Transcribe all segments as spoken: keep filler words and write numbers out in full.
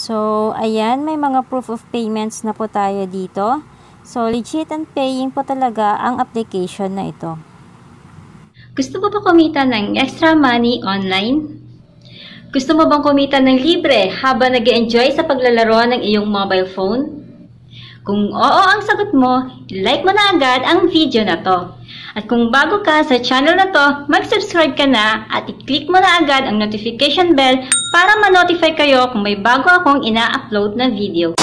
So, ayan, may mga proof of payments na po tayo dito. So, legit and paying po talaga ang application na ito. Gusto mo ba kumita ng extra money online? Gusto mo bang kumita ng libre habang nag-enjoy sa paglalaro ng iyong mobile phone? Kung oo ang sagot mo, like mo na agad ang video na to. At kung bago ka sa channel na to, mag-subscribe ka na at i-click mo na agad ang notification bell para ma-notify kayo kung may bago akong ina-upload na video.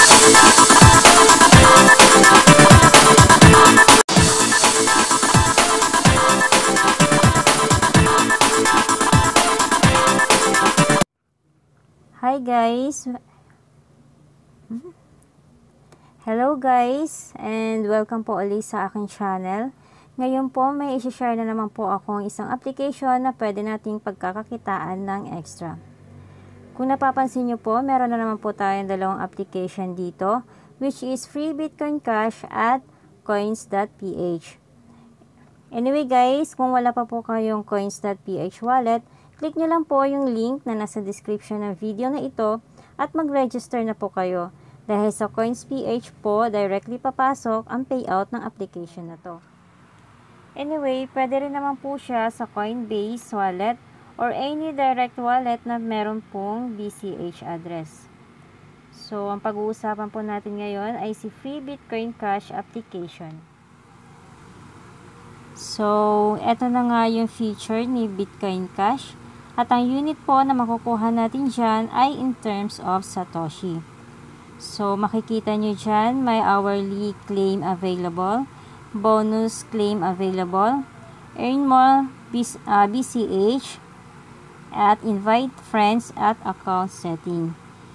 Hi guys! Hello guys! And welcome po ulit sa aking channel. Ngayon po may isi-share na naman po akong isang application na pwede nating pagkakakitaan ng extra. Kung napapansin nyo po, meron na naman po tayong dalawang application dito, which is Free Bitcoin Cash at coins dot p h. Anyway guys, kung wala pa po kayong coins dot p h wallet, click nyo lang po yung link na nasa description ng video na ito at mag-register na po kayo. Dahil sa Coins.ph po, directly papasok ang payout ng application na to. Anyway, pwede rin naman po siya sa Coinbase wallet or any direct wallet na meron pong B C H address. So, ang pag-uusapan po natin ngayon ay si Free Bitcoin Cash application. So, eto na nga yung feature ni Bitcoin Cash. At ang unit po na makukuha natin dyan ay in terms of Satoshi. So, makikita nyo dyan, may hourly claim available, bonus claim available, earn more B C H, at invite friends at account setting.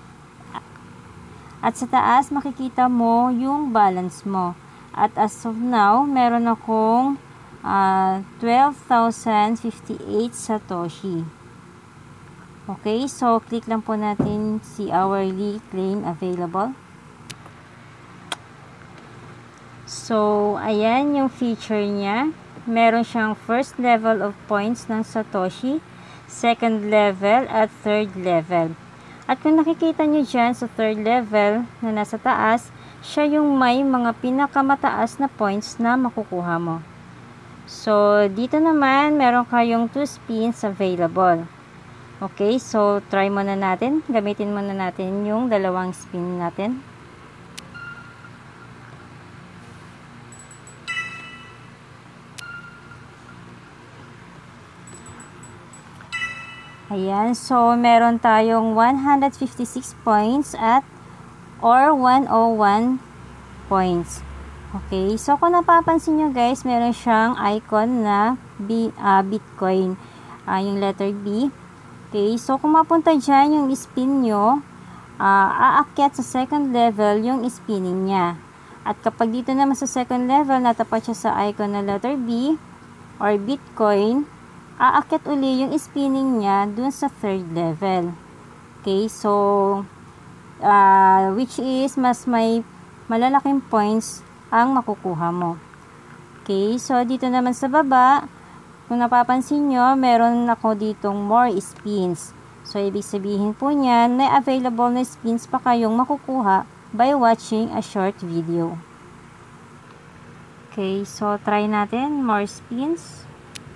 At sa taas, makikita mo yung balance mo. At as of now, meron akong uh, twelve thousand fifty-eight Satoshi. Okay, so click lang po natin si hourly claim available. So, ayan yung feature niya. Meron siyang first level of points ng Satoshi, second level, at third level. At kung nakikita nyo dyan sa third level na nasa taas, siya yung may mga pinakamataas na points na makukuha mo. So, dito naman, meron kayong two spins available. Okay, so try muna natin. Gamitin muna natin yung dalawang spin natin. Ayan, so meron tayong one hundred fifty-six points at or one oh one points. Okay, so kung napapansin nyo guys, meron siyang icon na B, uh, Bitcoin, uh, yung letter B. Okay, so kung mapunta dyan yung spin nyo, uh, aakyat sa second level yung spinning niya. At kapag dito naman sa second level, natapat siya sa icon na letter B or Bitcoin, aakyat uli yung spinning niya dun sa third level. Okay, so uh, which is mas may malalaking points ang makukuha mo. Okay, so dito naman sa baba, kung napapansin nyo, meron ako ditong more spins. So, ibig sabihin po niyan, may available na spins pa kayong makukuha by watching a short video. Okay, so try natin more spins.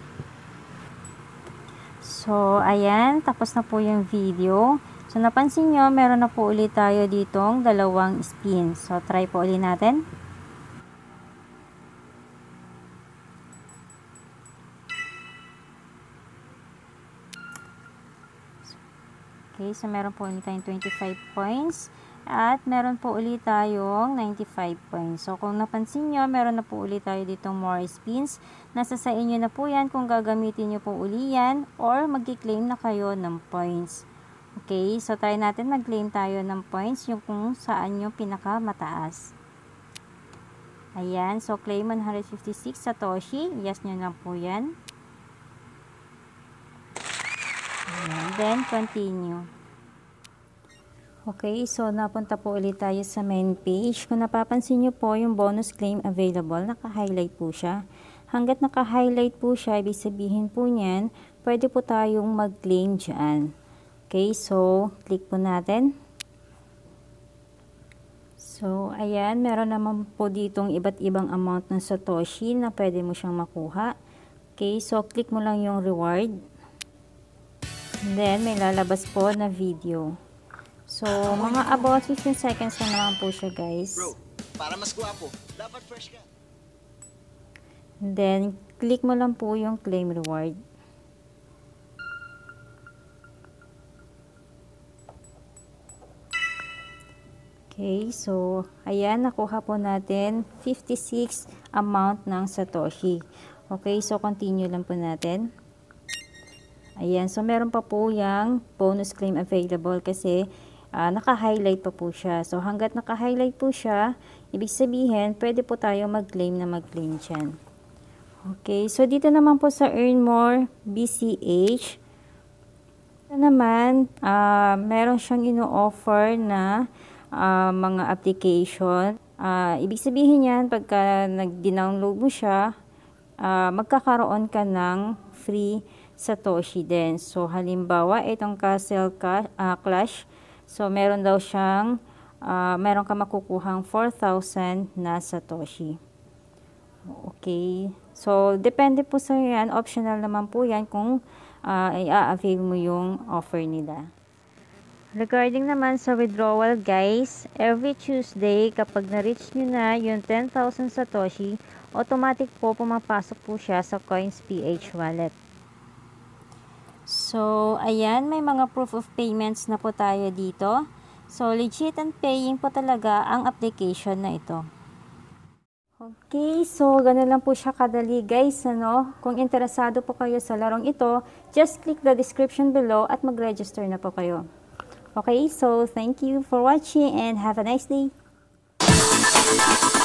So, ayan, tapos na po yung video. So, napansin nyo, meron na po ulit tayo ditong dalawang spins. So, try po ulit natin. Okay, so meron po ulit tayong twenty-five points at meron po ulit tayong ninety-five points. So kung napansin nyo, meron na po ulit tayo ditong more spins. Nasa sa inyo na po yan kung gagamitin nyo po uli yan or mag-claim na kayo ng points. Okay, so try natin mag-claim tayo ng points yung kung saan yung pinaka-mataas. Ayan, so claim one hundred fifty-six Satoshi. Yes nyo lang po yan. Ayan, then continue. Okay, so napunta po ulit tayo sa main page. Kung napapansin nyo po, yung bonus claim available, naka-highlight po siya. Hanggat naka-highlight po siya, ibig sabihin po niyan, pwede po tayong mag-claim dyan. Okay, so click po natin. So, ayan, meron naman po ditong iba't ibang amount ng Satoshi na pwede mo siyang makuha. Okay, so click mo lang yung reward. And then, may lalabas po na video. So, mga about fifteen seconds na naman po siya, guys. Bro, para mas guwapo, dapat fresh ka. And then, click mo lang po yung claim reward. Okay, so, ayan, nakuha po natin fifty-six amount ng Satoshi. Okay, so continue lang po natin. Ayan, so meron pa po yung bonus claim available kasi uh, naka-highlight pa po siya. So, hanggat naka-highlight po siya, ibig sabihin, pwede po tayo mag-claim na mag-claim dyan. Okay, so dito naman po sa Earn More B C H, ito naman, uh, meron siyang ino-offer na Uh, mga application. Uh, ibig sabihin yan, pagka nag-download mo siya, uh, magkakaroon ka ng free Satoshi din. So, halimbawa, itong Castle Ca uh, Clash, so meron daw siyang, uh, meron ka makukuhang four thousand na Satoshi. Okay. So, depende po sa yan. Optional naman po yan kung uh, i-avail mo yung offer nila. Regarding naman sa withdrawal, guys, every Tuesday, kapag na-reach nyo na yung ten thousand Satoshi, automatic po pumapasok po siya sa CoinsPH wallet. So, ayan, may mga proof of payments na po tayo dito. So, legit and paying po talaga ang application na ito. Okay, so ganun lang po siya kadali, guys, ano? Kung interesado po kayo sa larong ito, just click the description below at mag-register na po kayo. Okay, so thank you for watching and have a nice day.